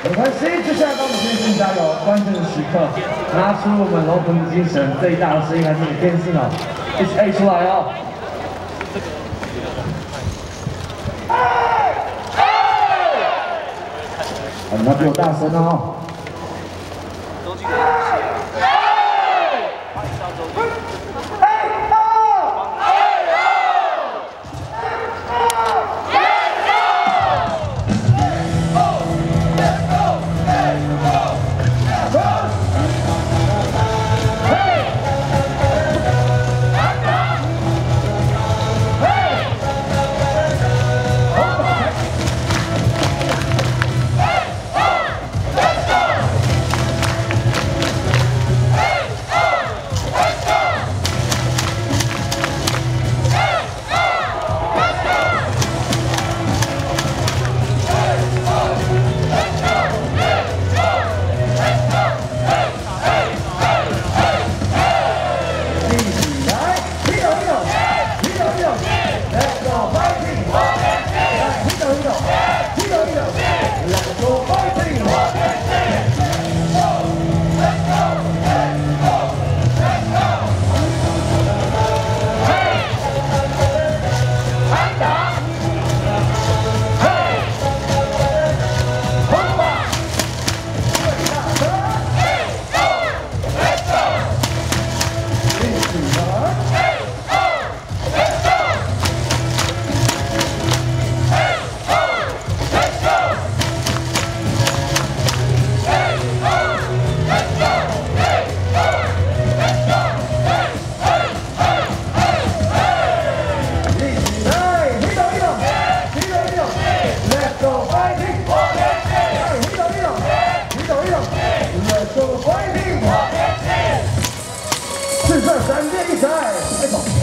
没关系，接下来帮我们天性加油，关键的时刻，拿出我们龙魂的精神，最大的声音来自你天性哦，一起 A 出来哦。你们要比我大声哦。4、3、2、1，闪电一闪，开走。